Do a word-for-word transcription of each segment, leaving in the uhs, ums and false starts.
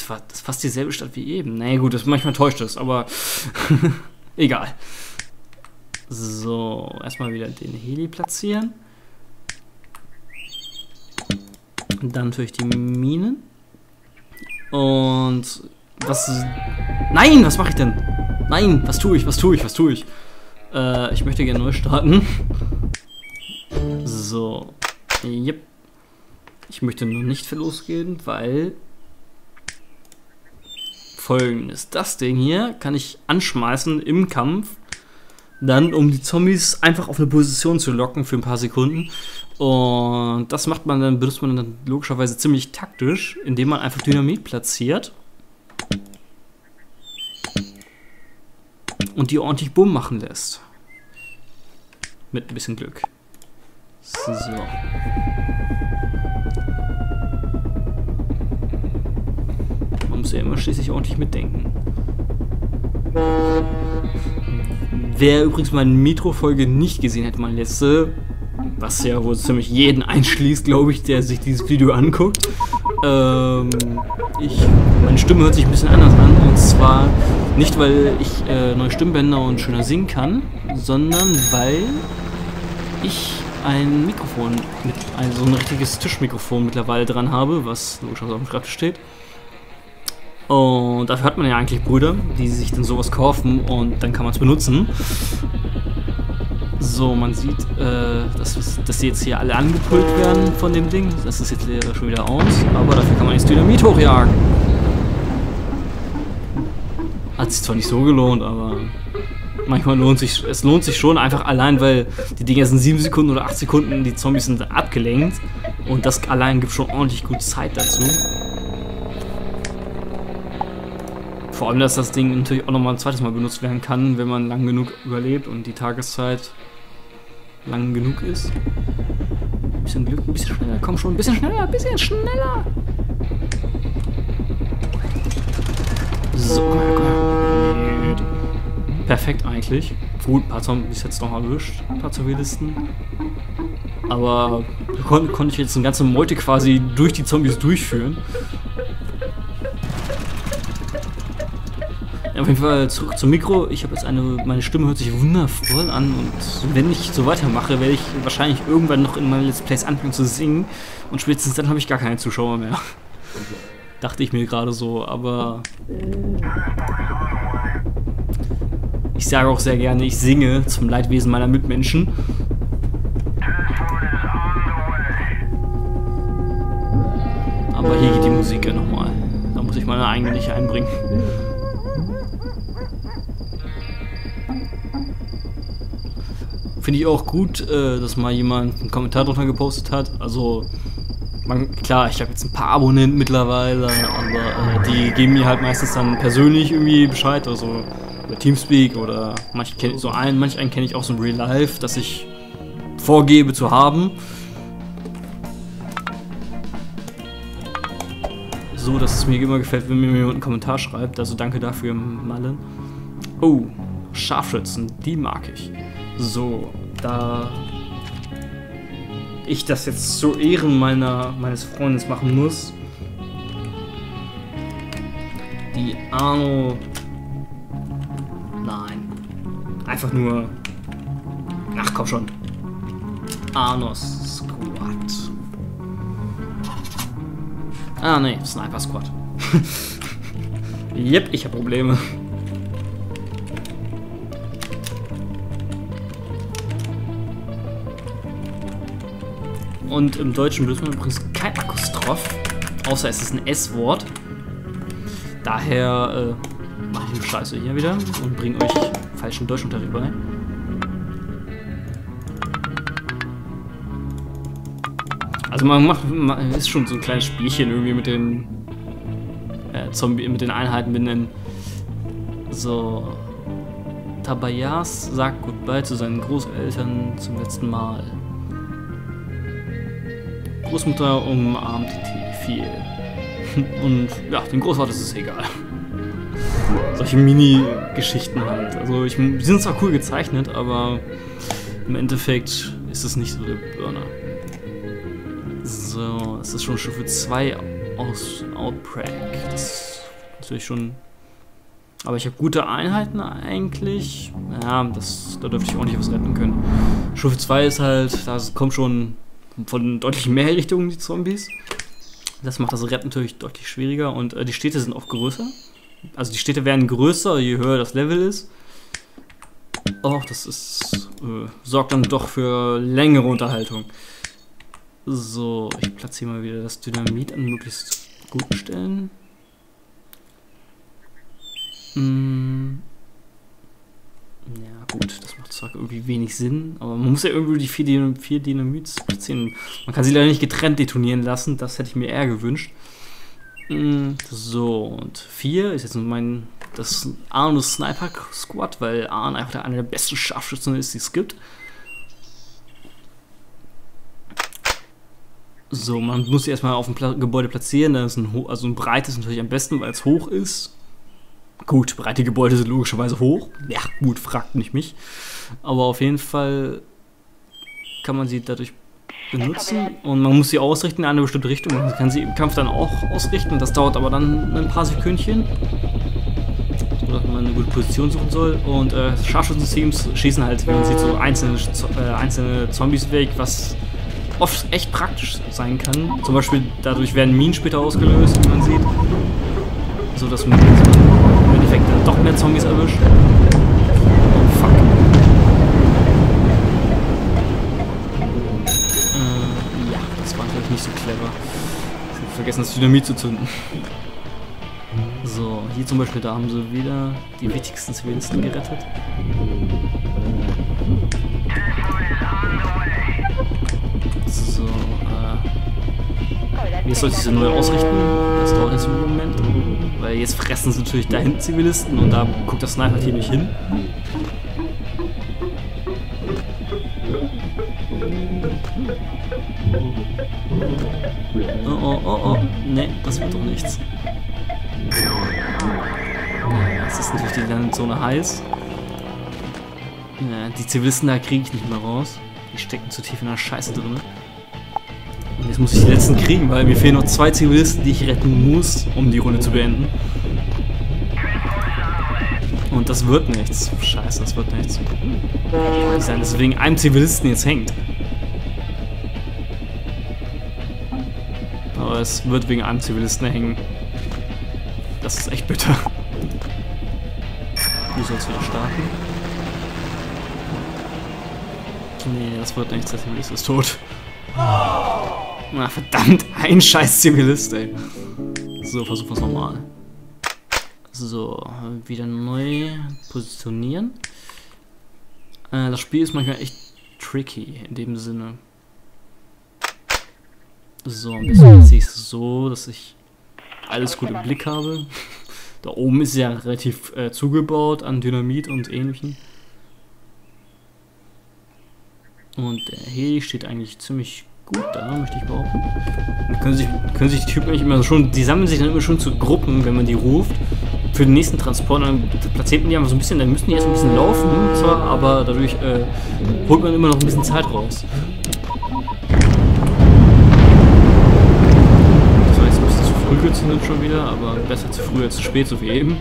das war, das ist fast dieselbe Stadt wie eben. Naja gut, das manchmal täuscht es, aber egal. So, erstmal wieder den Heli platzieren. Dann natürlich die Minen. Und was... Nein, was mache ich denn? Nein, was tue ich, was tue ich, was tue ich? Äh, ich möchte gerne neu starten. So. Yep. Ich möchte nur nicht für losgehen, weil... Folgendes. Das Ding hier kann ich anschmeißen im Kampf. Dann, um die Zombies einfach auf eine Position zu locken für ein paar Sekunden. Und das macht man dann, benutzt man dann logischerweise ziemlich taktisch, indem man einfach Dynamit platziert. Und die ordentlich Bumm machen lässt. Mit ein bisschen Glück. So. Man muss ja immer schließlich ordentlich mitdenken. Wer übrigens meine Metro-Folge nicht gesehen hat, meine letzte, was ja wohl ziemlich jeden einschließt, glaube ich, der sich dieses Video anguckt, ähm, ich, meine Stimme hört sich ein bisschen anders an, und zwar nicht, weil ich äh, neue Stimmbänder und schöner singen kann, sondern weil ich ein Mikrofon, mit, also ein richtiges Tischmikrofon mittlerweile dran habe, was logischerweise auf dem Schreibtisch steht. Und dafür hat man ja eigentlich Brüder, die sich dann sowas kaufen und dann kann man es benutzen. So, man sieht, äh, dass, dass die jetzt hier alle angepult werden von dem Ding. Das ist jetzt schon wieder aus, aber dafür kann man jetzt Dynamit hochjagen. Hat sich zwar nicht so gelohnt, aber manchmal lohnt sich, es lohnt sich schon einfach allein, weil die Dinger sind sieben Sekunden oder acht Sekunden, die Zombies sind abgelenkt und das allein gibt schon ordentlich gut Zeit dazu. Vor allem, dass das Ding natürlich auch nochmal ein zweites Mal benutzt werden kann, wenn man lang genug überlebt und die Tageszeit lang genug ist. Ein bisschen Glück, ein bisschen schneller. Komm schon, ein bisschen schneller, ein bisschen schneller. So, komm her, komm her. Perfekt eigentlich. Gut, ein paar Zombies jetzt noch erwischt, ein paar Zivilisten. Aber kon konnte ich jetzt eine ganze Meute quasi durch die Zombies durchführen. Auf jeden Fall zurück zum Mikro. Ich habe jetzt eine, meine Stimme hört sich wundervoll an und wenn ich so weitermache, werde ich wahrscheinlich irgendwann noch in meinen Let's Plays anfangen zu singen und spätestens dann habe ich gar keine Zuschauer mehr. Dachte ich mir gerade so, aber ich sage auch sehr gerne, ich singe zum Leidwesen meiner Mitmenschen. Aber hier geht die Musik ja nochmal. Da muss ich meine eigene nicht einbringen. Finde ich auch gut, äh, dass mal jemand einen Kommentar drunter gepostet hat. Also, man, klar, ich habe jetzt ein paar Abonnenten mittlerweile, aber äh, die geben mir halt meistens dann persönlich irgendwie Bescheid, also über Teamspeak oder manche kenn, so einen, manch einen kenne ich auch so im Real Life, dass ich vorgebe zu haben. So, dass es mir immer gefällt, wenn mir jemand einen Kommentar schreibt. Also danke dafür, Malle. Oh, Scharfschützen, die mag ich. So, da ich das jetzt zu Ehren meiner, meines Freundes machen muss. Die Arno... Nein. Einfach nur... Ach, komm schon. Arnos Squad. Ah, ne, Sniper Squad. Jep, ich habe Probleme. Und im Deutschen benutzt man übrigens kein Apostroph, außer es ist ein S-Wort. Daher äh, mache ich die Scheiße hier wieder und bringe euch falschen Deutschunterricht bei. Also man macht, man ist schon so ein kleines Spielchen irgendwie mit den äh, Zombie, mit den Einheiten benennen. So, Tabayas sagt Goodbye zu seinen Großeltern zum letzten Mal. Großmutter umarmt viel. Und ja, dem Großvater ist es egal. Solche Mini-Geschichten halt. Also ich, die sind zwar cool gezeichnet, aber im Endeffekt ist es nicht so der Burner. So, es ist schon Stufe zwei aus Outbreak. Das natürlich schon... Aber ich habe gute Einheiten eigentlich. Ja, das, da dürfte ich auch nicht was retten können. Stufe zwei ist halt, da kommt schon von deutlich mehr Richtungen die Zombies. Das macht das Retten natürlich deutlich schwieriger und äh, die Städte sind auch größer. Also die Städte werden größer, je höher das Level ist. Och, das ist, äh, sorgt dann doch für längere Unterhaltung. So, ich platziere mal wieder das Dynamit an möglichst guten Stellen. Hm. Ja gut, das macht zwar irgendwie wenig Sinn, aber man muss ja irgendwie die vier, Dynam vier Dynamits platzieren. Man kann sie leider nicht getrennt detonieren lassen, das hätte ich mir eher gewünscht. Hm, so, und vier ist jetzt mein, das Arno Sniper Squad, weil Arn einfach der, einer der besten Scharfschützen ist, die es gibt. So, man muss sie erstmal auf dem Pla Gebäude platzieren, da ist ein, also ein breites natürlich am besten, weil es hoch ist. Gut, breite Gebäude sind logischerweise hoch. Ja, gut, fragt nicht mich. Aber auf jeden Fall kann man sie dadurch benutzen. Und man muss sie ausrichten in eine bestimmte Richtung. Man kann sie im Kampf dann auch ausrichten. Das dauert aber dann ein paar Sekündchen. So, dass man eine gute Position suchen soll. Und äh, Scharfschützen-Teams schießen halt, wie man sieht, so einzelne, äh, einzelne Zombies weg, was oft echt praktisch sein kann. Zum Beispiel dadurch werden Minen später ausgelöst, wie man sieht. So dass man im Endeffekt dann doch mehr Zombies erwischt. Oh fuck. Äh, ja, das war vielleicht nicht so clever. Ich habe vergessen, das Dynamit zu zünden. So, hier zum Beispiel, da haben sie wieder die wichtigsten Zivilisten gerettet. So, äh. Jetzt sollte ich sie neu ausrichten. Das dauert jetzt einen Moment. Weil jetzt fressen sie natürlich da hinten Zivilisten und da guckt das Sniper-Team nicht hin. Oh, oh, oh, oh. Ne, das wird doch nichts. Jetzt ist natürlich die Landzone heiß. Ja, die Zivilisten da kriege ich nicht mehr raus. Die stecken zu tief in der Scheiße drin. Und jetzt muss ich die letzten kriegen, weil mir fehlen noch zwei Zivilisten, die ich retten muss, um die Runde zu beenden. Und das wird nichts. Scheiße, das wird nichts. Kann nicht sein, dass es wegen einem Zivilisten jetzt hängt. Aber es wird wegen einem Zivilisten hängen. Das ist echt bitter. Du sollst wieder starten. Nee, das wird nichts. Der Zivilist ist tot. Na verdammt, ein scheiß Zivilist, ey. So, versuchen wir es nochmal. So, wieder neu positionieren. Äh, das Spiel ist manchmal echt tricky in dem Sinne. So, am besten sehe ich es so, dass ich alles gut im Blick habe. Da oben ist ja relativ äh, zugebaut an Dynamit und Ähnlichem. Und der Heli steht eigentlich ziemlich gut da, möchte ich behaupten. Dann können sich, können sich die Typen nicht immer schon, die sammeln sich dann immer schon zu Gruppen, wenn man die ruft. Für den nächsten Transport, dann platziert man die einfach so ein bisschen, dann müssen die erst ein bisschen laufen, zwar, aber dadurch äh, holt man immer noch ein bisschen Zeit raus. Das war jetzt ein bisschen zu früh gezündet schon wieder, aber besser zu früh als zu spät, so wie eben.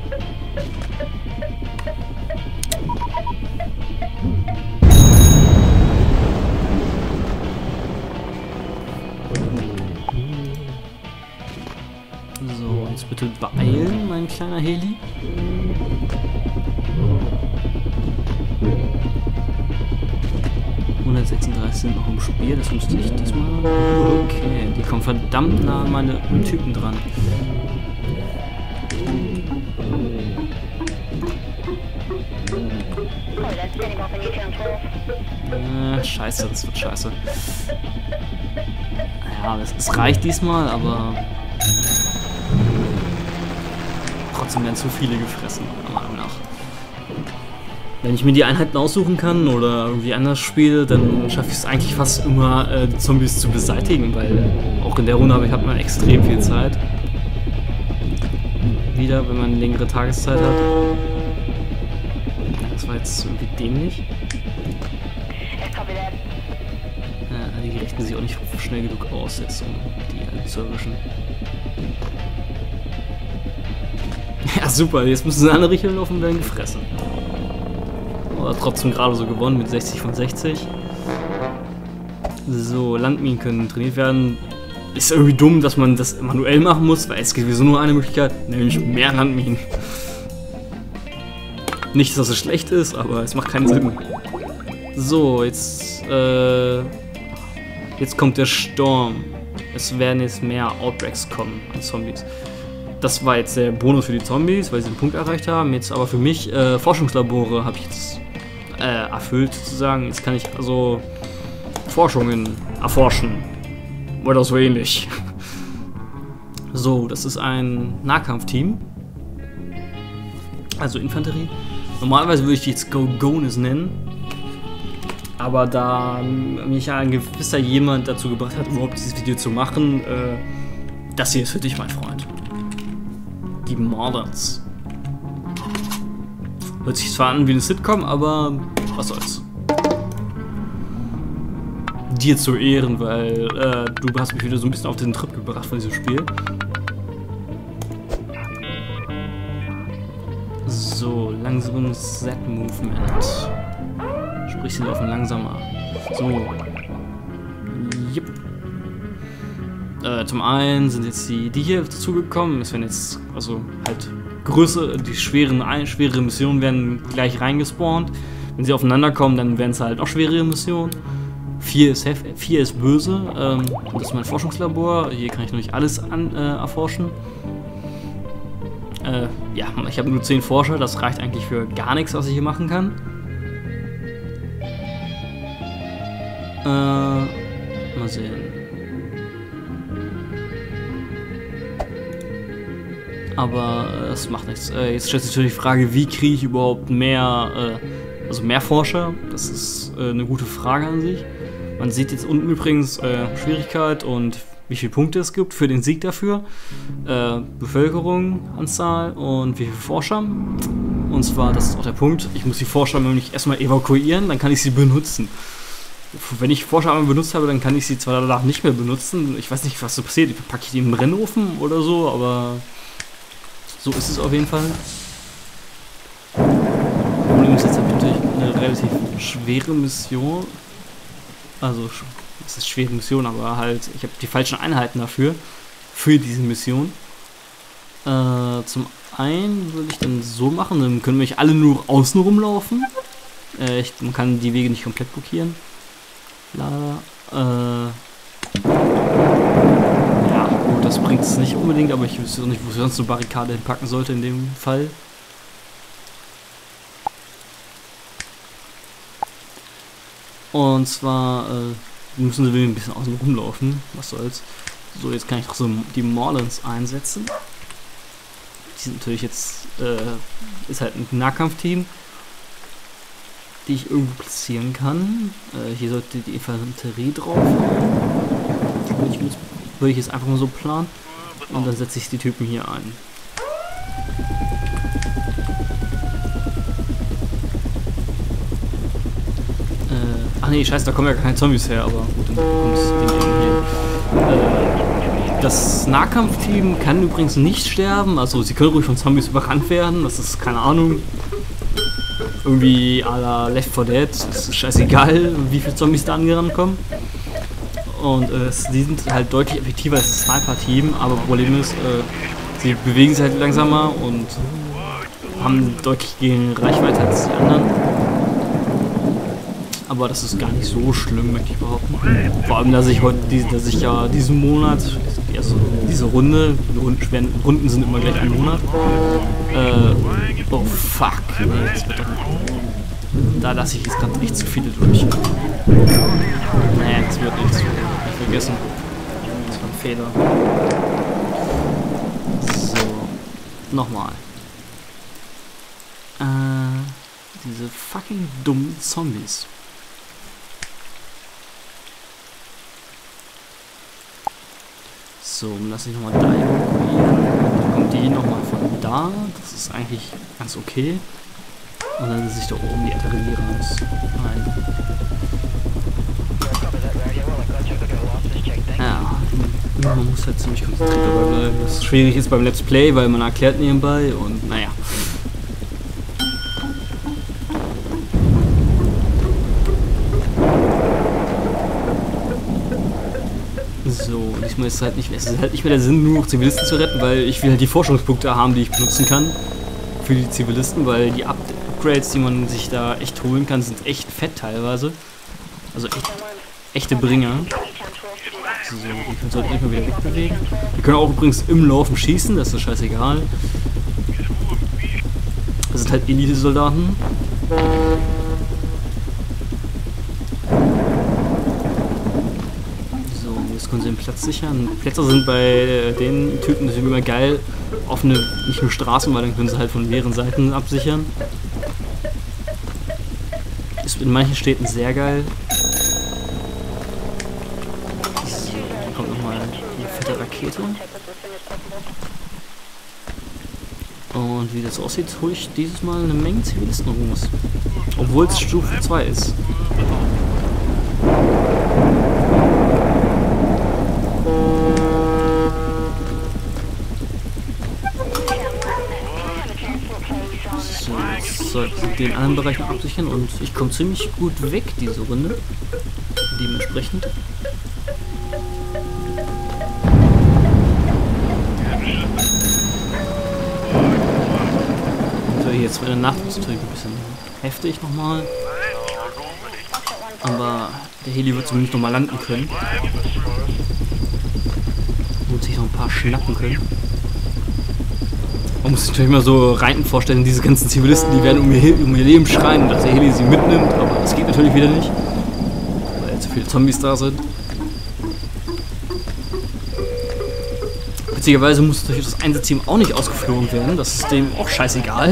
So, jetzt bitte beeilen, mein kleiner Heli. hundertsechsunddreißig sind noch im Spiel, das müsste ich diesmal... Okay, die kommen verdammt nah an meine Typen dran. Äh, scheiße, das wird scheiße. Ja, es, es reicht diesmal, aber... Trotzdem werden zu viele gefressen, meiner Meinung nach. Wenn ich mir die Einheiten aussuchen kann oder irgendwie anders spiele, dann schaffe ich es eigentlich fast immer, äh, die Zombies zu beseitigen, weil auch in der Runde habe ich, hat man extrem viel Zeit. Wieder, wenn man eine längere Tageszeit hat. Das war jetzt irgendwie dämlich. Ja, die richten sich auch nicht schnell genug aus, jetzt, um die halt zu erwischen. Ja, super, jetzt müssen sie in eine andere Richtung laufen und werden gefressen. Aber trotzdem gerade so gewonnen mit sechzig von sechzig. So, Landminen können trainiert werden. Ist irgendwie dumm, dass man das manuell machen muss, weil es gibt sowieso nur eine Möglichkeit, nämlich mehr Landminen. Nicht, dass es schlecht ist, aber es macht keinen Sinn. So, jetzt, äh, jetzt kommt der Sturm. Es werden jetzt mehr Outbreaks kommen an Zombies. Das war jetzt der Bonus für die Zombies, weil sie den Punkt erreicht haben. Jetzt aber für mich, äh, Forschungslabore habe ich jetzt äh, erfüllt sozusagen. Jetzt kann ich also Forschungen erforschen. Oder so ähnlich. So, das ist ein Nahkampfteam. Also Infanterie. Normalerweise würde ich die jetzt Go-Gones nennen. Aber da mich ein gewisser jemand dazu gebracht hat, überhaupt dieses Video zu machen, äh, das hier ist für dich, mein Freund. Die Moderns. Hört sich zwar an wie eine Sitcom, aber was soll's. Dir zu ehren, weil äh, du hast mich wieder so ein bisschen auf den Trip gebracht von diesem Spiel. So, langsames Z-Movement. Sprich, sie laufen langsamer. So. Yep. Äh, zum einen sind jetzt die, die hier dazugekommen. Es werden jetzt, also halt größere, die schweren, schwere Missionen werden gleich reingespawnt. Wenn sie aufeinander kommen, dann werden es halt noch schwerere Missionen. vier ist, vier ist böse. Ähm, das ist mein Forschungslabor. Hier kann ich noch nicht alles an, äh, erforschen. Äh, ja, ich habe nur zehn Forscher. Das reicht eigentlich für gar nichts, was ich hier machen kann. Äh, mal sehen. Aber es äh, macht nichts. Äh, jetzt stellt sich natürlich die Frage, wie kriege ich überhaupt mehr, äh, also mehr Forscher? Das ist äh, eine gute Frage an sich. Man sieht jetzt unten übrigens äh, Schwierigkeit und wie viele Punkte es gibt für den Sieg dafür. Äh, Bevölkerung, Anzahl und wie viele Forscher. Und zwar, das ist auch der Punkt, ich muss die Forscher nämlich erstmal evakuieren, dann kann ich sie benutzen. Wenn ich Forscher einmal benutzt habe, dann kann ich sie zwar danach nicht mehr benutzen. Ich weiß nicht, was so passiert. Packe ich die in den Brennofen oder so, aber so ist es auf jeden Fall. Problem ist jetzt natürlich eine relativ schwere Mission. Also, es ist schwere Mission, aber halt, ich habe die falschen Einheiten dafür, für diese Mission. Äh, zum einen würde ich dann so machen, dann können wir alle nur außen rumlaufen. Äh, ich, man kann die Wege nicht komplett blockieren. Leider. Äh, ja, gut, das bringt es nicht unbedingt, aber ich wüsste auch nicht, wo ich sonst eine Barrikade hinpacken sollte in dem Fall. Und zwar äh, müssen sie ein bisschen außen rumlaufen. Was soll's. So, jetzt kann ich auch so die Moderns einsetzen. Die sind natürlich jetzt, äh, ist halt ein Nahkampfteam, die ich irgendwo platzieren kann. Äh, hier sollte die Infanterie drauf. Würde ich, würde ich jetzt einfach mal so planen. Und dann setze ich die Typen hier ein. Ach nee, scheiße, da kommen ja keine Zombies her, aber gut, dann kommt das Ding hier. Äh, das Nahkampfteam kann übrigens nicht sterben, also sie können ruhig von Zombies überrannt werden, das ist, keine Ahnung, irgendwie à la Left four Dead, ist scheißegal, wie viele Zombies da angerannt kommen. Und äh, die sind halt deutlich effektiver als das Sniper-Team, aber Problem ist, äh, sie bewegen sich halt langsamer und haben deutlich geringere Reichweite als die anderen. Aber das ist gar nicht so schlimm, möchte ich behaupten. Vor allem, dass ich heute, dass ich ja diesen Monat, also diese Runde, die Runden, schweren Runden sind immer gleich ein Monat. Äh, oh fuck, nee, das wird doch nicht. Da lasse ich jetzt gerade echt zu viele durch. Nee, das wird nichts. Ich vergessen. Das war ein Fehler. So, nochmal. Äh, diese fucking dummen Zombies. So, lass ich nochmal da evakuieren. Dann kommt die nochmal von da. Das ist eigentlich ganz okay. Und dann setze ich da oben die Artillerie rein. Ja, man muss halt ziemlich konzentriert dabei bleiben. Was schwierig ist beim Let's Play, weil man erklärt nebenbei und naja. So, diesmal ist es halt nicht mehr, es ist halt nicht mehr der Sinn, nur noch Zivilisten zu retten, weil ich will halt die Forschungspunkte haben, die ich benutzen kann für die Zivilisten, weil die Upgrades, die man sich da echt holen kann, sind echt fett teilweise. Also echt, echte Bringer. So, die können sollten nicht mal wieder wegbewegen. Die können auch übrigens im Laufen schießen, das ist scheißegal. Das sind halt Elite-Soldaten. Jetzt können sie den Platz sichern. Plätze sind bei den Typen natürlich immer geil. Offene, nicht nur Straßen, weil dann können sie halt von mehreren Seiten absichern. Ist in manchen Städten sehr geil. So, dann kommt nochmal die fette Rakete. Und wie das aussieht, hole ich dieses Mal eine Menge Zivilisten raus. Obwohl es Stufe zwei ist. So, jetzt sollten wir den anderen Bereich noch absichern und ich komme ziemlich gut weg diese Runde. Dementsprechend. So, jetzt bei der Nacht ist natürlich ein bisschen heftig nochmal. Aber der Heli wird zumindest nochmal landen können. Und sich noch ein paar schnappen können. Man muss sich natürlich mal so rein vorstellen, diese ganzen Zivilisten, die werden um ihr, um ihr Leben schreien, dass der Heli sie mitnimmt, aber das geht natürlich wieder nicht, weil zu viele Zombies da sind. Witzigerweise muss natürlich das Einsatzteam auch nicht ausgeflogen werden, das ist dem auch scheißegal.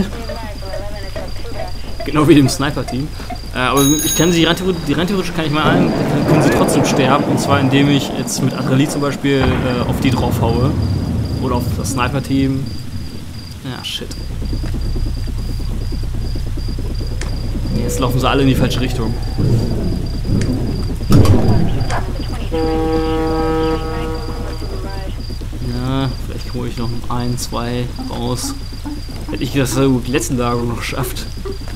Genau wie dem Sniper-Team. Äh, aber ich kann sie rein theoretisch, die rein theoretisch kann ich mal ein, dann können sie trotzdem sterben, und zwar indem ich jetzt mit Adrenaline zum Beispiel äh, auf die drauf haue. Oder auf das Sniper-Team. Ja, shit. Jetzt laufen sie alle in die falsche Richtung. Ja, vielleicht hole ich noch ein, zwei raus. Hätte ich das so gut letzten Lagerung noch geschafft.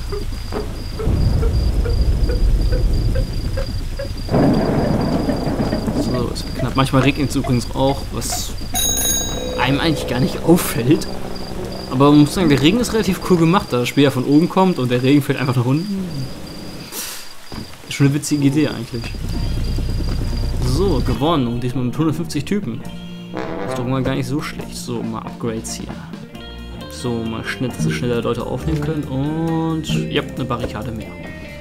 So, ist knapp. Manchmal regnet es übrigens auch, was einem eigentlich gar nicht auffällt. Aber man muss sagen, der Regen ist relativ cool gemacht, da das Spiel ja von oben kommt und der Regen fällt einfach nach unten. Ist schon eine witzige Idee eigentlich. So, gewonnen und diesmal mit hundertfünfzig Typen. Das ist doch mal gar nicht so schlecht. So, mal Upgrades hier. So, mal schnell, dass wir schneller Leute aufnehmen können und ja, eine Barrikade mehr.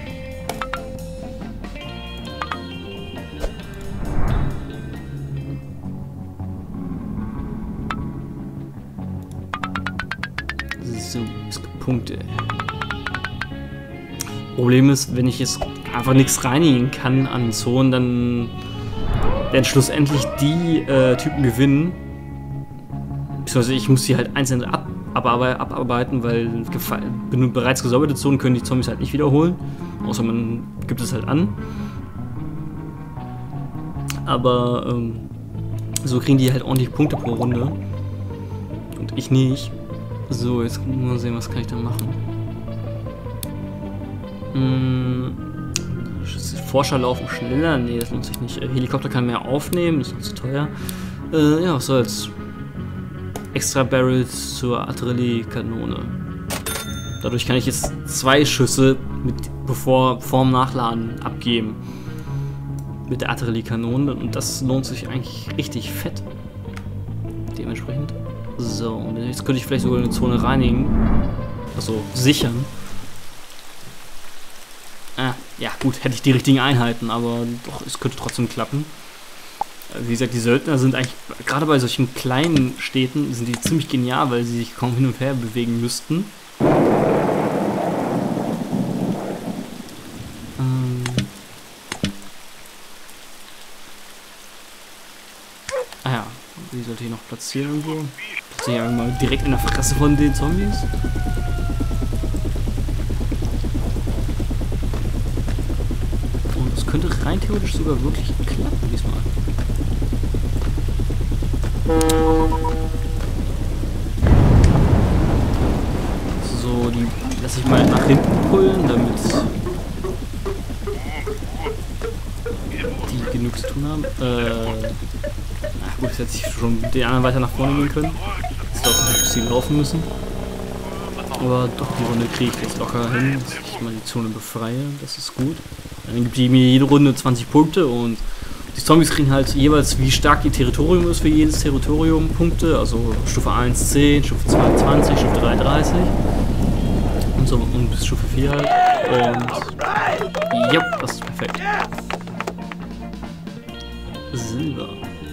So, es gibt Punkte. Problem ist, wenn ich jetzt einfach nichts reinigen kann an Zonen, dann werden schlussendlich die äh, Typen gewinnen. Beziehungsweise ich muss sie halt einzeln ab, abarbeiten, abarbeiten, weil bereits gesäuberte Zonen können die Zombies halt nicht wiederholen. Außer man gibt es halt an. Aber ähm, so kriegen die halt ordentlich Punkte pro Runde. Und ich nicht. So, jetzt mal sehen, was kann ich da machen. Hm, Forscher laufen schneller. Nee, das lohnt sich nicht. Helikopter kann mehr aufnehmen, das ist zu teuer. Äh, ja, was soll's. Extra Barrels zur Artilleriekanone. Dadurch kann ich jetzt zwei Schüsse mit, bevor vorm Nachladen abgeben. Mit der Artilleriekanone. Und das lohnt sich eigentlich richtig fett. Dementsprechend. So, und jetzt könnte ich vielleicht sogar eine Zone reinigen. Also sichern. Ah, ja gut, hätte ich die richtigen Einheiten, aber doch, es könnte trotzdem klappen. Wie gesagt, die Söldner sind eigentlich, gerade bei solchen kleinen Städten, sind die ziemlich genial, weil sie sich kaum hin und her bewegen müssten. Ähm ah ja, die sollte ich noch platzieren irgendwo. Platziere ich mal direkt in der Fresse von den Zombies. Und das könnte rein theoretisch sogar wirklich klappen diesmal. So, die lasse ich mal nach hinten pullen, damit die genug zu tun haben. Äh, na gut, jetzt hätte ich schon den anderen weiter nach vorne gehen können. Jetzt dauert nicht, bis sie laufen müssen. Aber doch, die Runde kriege ich jetzt locker hin, dass ich mal die Zone befreie. Das ist gut. Dann gibt die mir jede Runde zwanzig Punkte und die Zombies kriegen halt jeweils, wie stark ihr Territorium ist, für jedes Territorium Punkte. Also Stufe eins zehn, Stufe zwei zwanzig, Stufe drei dreißig. Und so und bis Stufe vier halt. Und ja, das ist perfekt. Silber.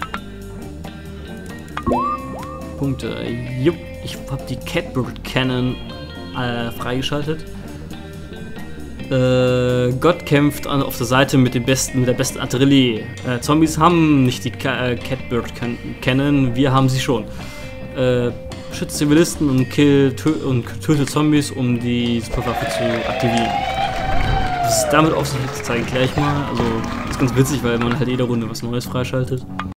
Punkte. Jupp, ich habe die Catbird Cannon äh, freigeschaltet. Äh, Gott kämpft an, auf der Seite mit dem besten, mit der besten Artillerie. Äh, Zombies haben nicht die Ka äh, Catbird Cannon, wir haben sie schon. Äh, schützt Zivilisten und killt tö und tötet Zombies, um die Superwaffe zu aktivieren. Was es damit auf sich hat, zeige ich gleich mal. Also, das ist ganz witzig, weil man halt jede Runde was Neues freischaltet.